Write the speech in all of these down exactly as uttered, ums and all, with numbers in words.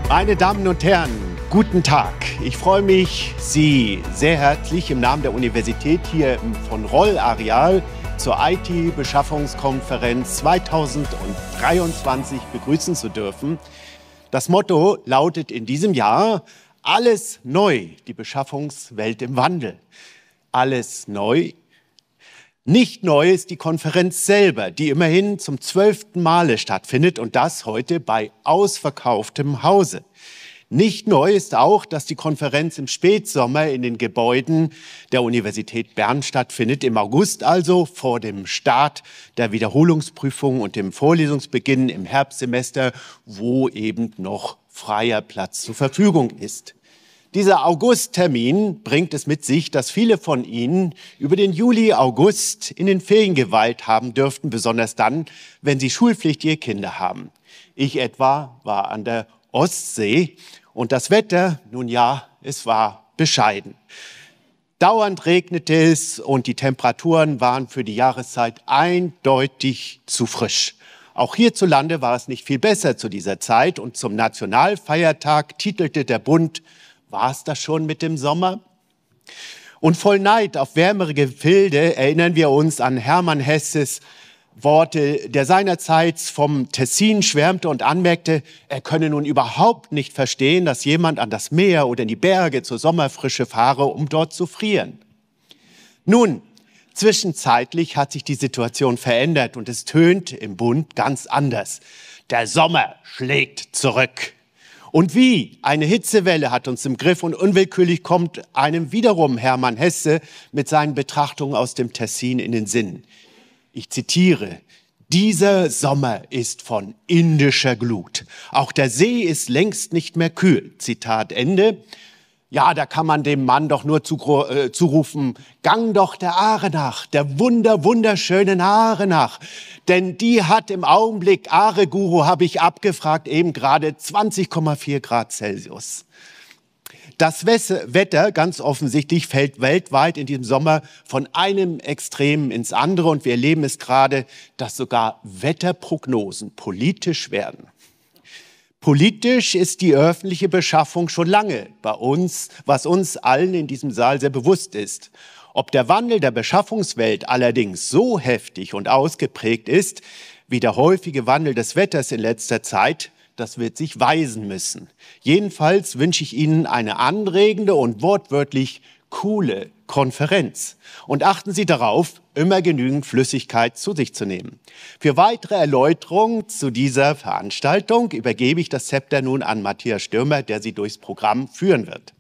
Meine Damen und Herren, guten Tag. Ich freue mich, Sie sehr herzlich im Namen der Universität hier im von Roll-Areal zur I T-Beschaffungskonferenz zweitausenddreiundzwanzig begrüßen zu dürfen. Das Motto lautet in diesem Jahr: Alles neu, die Beschaffungswelt im Wandel. Alles neu. Nicht neu ist die Konferenz selber, die immerhin zum zwölften Male stattfindet und das heute bei ausverkauftem Hause. Nicht neu ist auch, dass die Konferenz im Spätsommer in den Gebäuden der Universität Bern stattfindet, im August also vor dem Start der Wiederholungsprüfung und dem Vorlesungsbeginn im Herbstsemester, wo eben noch freier Platz zur Verfügung ist. Dieser Augusttermin bringt es mit sich, dass viele von Ihnen über den Juli, August in den Ferien geweilt haben dürften, besonders dann, wenn Sie schulpflichtige Kinder haben. Ich etwa war an der Ostsee und das Wetter, nun ja, es war bescheiden. Dauernd regnete es und die Temperaturen waren für die Jahreszeit eindeutig zu frisch. Auch hierzulande war es nicht viel besser zu dieser Zeit und zum Nationalfeiertag titelte der Bund: War es das schon mit dem Sommer? Und voll Neid auf wärmere Gefilde erinnern wir uns an Hermann Hesses Worte, der seinerzeit vom Tessin schwärmte und anmerkte, er könne nun überhaupt nicht verstehen, dass jemand an das Meer oder in die Berge zur Sommerfrische fahre, um dort zu frieren. Nun, zwischenzeitlich hat sich die Situation verändert und es tönt im Bund ganz anders. Der Sommer schlägt zurück. Und wie? Eine Hitzewelle hat uns im Griff und unwillkürlich kommt einem wiederum Hermann Hesse mit seinen Betrachtungen aus dem Tessin in den Sinn. Ich zitiere: Dieser Sommer ist von indischer Glut. Auch der See ist längst nicht mehr kühl. Zitat Ende. Ja, da kann man dem Mann doch nur äh, zurufen: Gang doch der Aare nach, der wunder, wunderschönen Aare nach. Denn die hat im Augenblick, Aare-Guru habe ich abgefragt, eben gerade zwanzig Komma vier Grad Celsius. Das Wetter, ganz offensichtlich, fällt weltweit in diesem Sommer von einem Extrem ins andere. Und wir erleben es gerade, dass sogar Wetterprognosen politisch werden. Politisch ist die öffentliche Beschaffung schon lange bei uns, was uns allen in diesem Saal sehr bewusst ist. Ob der Wandel der Beschaffungswelt allerdings so heftig und ausgeprägt ist, wie der häufige Wandel des Wetters in letzter Zeit, das wird sich weisen müssen. Jedenfalls wünsche ich Ihnen eine anregende und wortwörtlich coole Konferenz. Und achten Sie darauf, immer genügend Flüssigkeit zu sich zu nehmen. Für weitere Erläuterungen zu dieser Veranstaltung übergebe ich das Zepter nun an Matthias Stürmer, der Sie durchs Programm führen wird.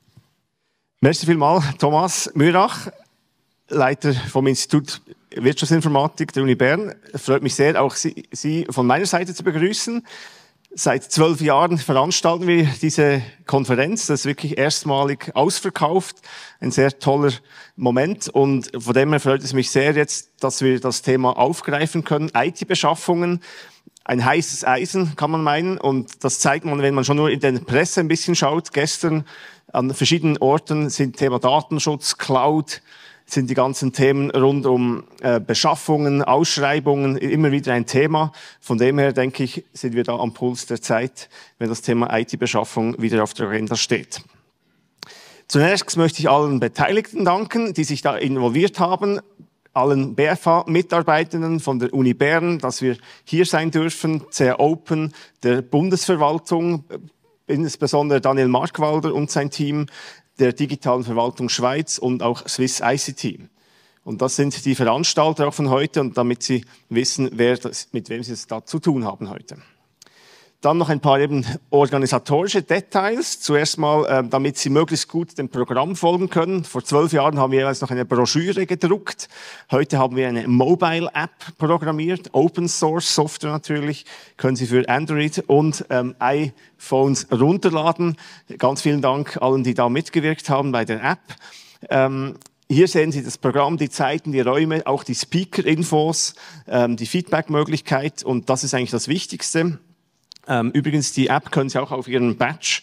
Merci vielmals, Thomas Mürach, Leiter vom Institut Wirtschaftsinformatik der Uni Bern. Es freut mich sehr, auch Sie, Sie von meiner Seite zu begrüßen. Seit zwölf Jahren veranstalten wir diese Konferenz. Das ist wirklich erstmalig ausverkauft. Ein sehr toller Moment. Und von dem her freut es mich sehr jetzt, dass wir das Thema aufgreifen können. I T-Beschaffungen. Ein heißes Eisen, kann man meinen. Und das zeigt man, wenn man schon nur in der Presse ein bisschen schaut. Gestern an verschiedenen Orten sind Thema Datenschutz, Cloud, sind die ganzen Themen rund um äh, Beschaffungen, Ausschreibungen immer wieder ein Thema. Von dem her, denke ich, sind wir da am Puls der Zeit, wenn das Thema I T-Beschaffung wieder auf der Agenda steht. Zunächst möchte ich allen Beteiligten danken, die sich da involviert haben, allen B F H-Mitarbeitenden von der Uni Bern, dass wir hier sein dürfen, sehr open, der Bundesverwaltung, insbesondere Daniel Markwalder und sein Team, der Digitalen Verwaltung Schweiz und auch Swiss I C T. Und das sind die Veranstalter auch von heute, und damit Sie wissen, wer das, mit wem Sie es da zu tun haben heute. Dann noch ein paar eben organisatorische Details. Zuerst mal, äh, damit Sie möglichst gut dem Programm folgen können. Vor zwölf Jahren haben wir jeweils noch eine Broschüre gedruckt. Heute haben wir eine Mobile-App programmiert, Open-Source-Software natürlich. Können Sie für Android und ähm, iPhones runterladen. Ganz vielen Dank allen, die da mitgewirkt haben bei der App. Ähm, Hier sehen Sie das Programm, die Zeiten, die Räume, auch die Speaker-Infos, ähm, die Feedback-Möglichkeit, und das ist eigentlich das Wichtigste. Ähm, übrigens, die App können Sie auch auf Ihren Badge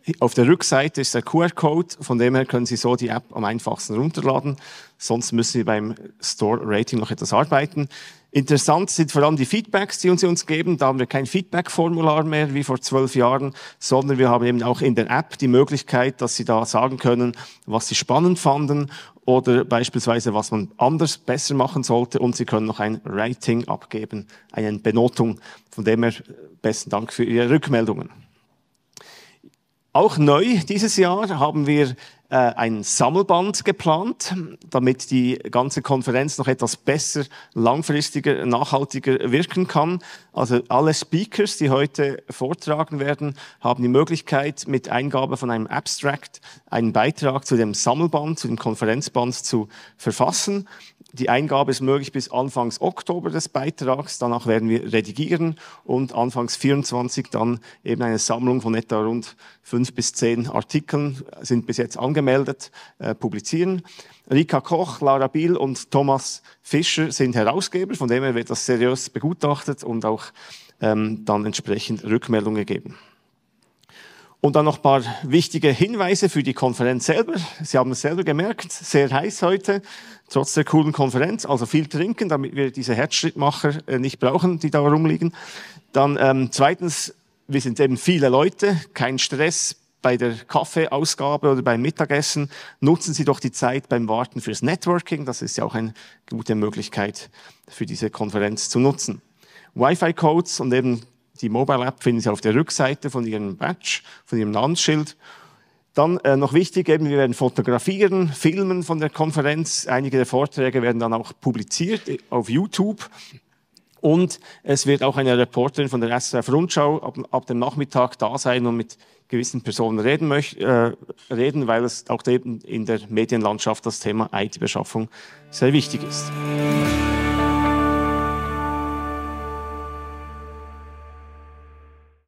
Auf der Rückseite ist der Q R-Code, von dem her können Sie so die App am einfachsten runterladen. Sonst müssen Sie beim Store-Rating noch etwas arbeiten. Interessant sind vor allem die Feedbacks, die uns, uns geben. Da haben wir kein Feedback-Formular mehr wie vor zwölf Jahren, sondern wir haben eben auch in der App die Möglichkeit, dass Sie da sagen können, was Sie spannend fanden oder beispielsweise, was man anders, besser machen sollte. Und Sie können noch ein Rating abgeben, eine Benotung. Von dem her besten Dank für Ihre Rückmeldungen. Auch neu dieses Jahr haben wir äh, ein Sammelband geplant, damit die ganze Konferenz noch etwas besser, langfristiger, nachhaltiger wirken kann. Also alle Speakers, die heute vortragen werden, haben die Möglichkeit, mit Eingabe von einem Abstract einen Beitrag zu dem Sammelband, zu dem Konferenzband zu verfassen. Die Eingabe ist möglich bis Anfangs Oktober des Beitrags. Danach werden wir redigieren und Anfangs vierundzwanzig dann eben eine Sammlung von etwa rund fünf bis zehn Artikeln, sind bis jetzt angemeldet, äh, publizieren. Rika Koch, Laura Biel und Thomas Fischer sind Herausgeber, von dem her wird das seriös begutachtet und auch ähm, dann entsprechend Rückmeldung gegeben. Und dann noch ein paar wichtige Hinweise für die Konferenz selber. Sie haben es selber gemerkt, sehr heiß heute, trotz der coolen Konferenz. Also viel trinken, damit wir diese Herzschrittmacher nicht brauchen, die da rumliegen. Dann ähm, zweitens, wir sind eben viele Leute, kein Stress bei der Kaffeeausgabe oder beim Mittagessen. Nutzen Sie doch die Zeit beim Warten fürs Networking. Das ist ja auch eine gute Möglichkeit für diese Konferenz zu nutzen. Wi-Fi-Codes und eben die Mobile-App finden Sie auf der Rückseite von Ihrem Badge, von Ihrem Namensschild. Dann äh, noch wichtig, eben, wir werden fotografieren, filmen von der Konferenz. Einige der Vorträge werden dann auch publiziert auf YouTube. Und es wird auch eine Reporterin von der S R F Rundschau ab, ab dem Nachmittag da sein und mit gewissen Personen reden, möcht, äh, reden, weil es auch eben in der Medienlandschaft das Thema I T-Beschaffung sehr wichtig ist.